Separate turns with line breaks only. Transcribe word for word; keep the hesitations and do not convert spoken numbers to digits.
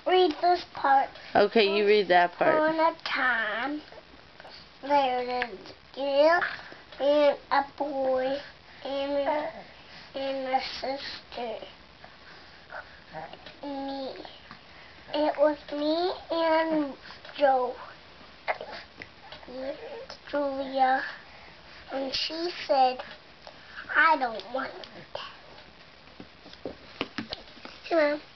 read this part.
Okay, you read that part.
On a time, there was a girl and a boy and a, and a sister. Me. It was me and Joe. Julia. And she said, I don't want that. Come on.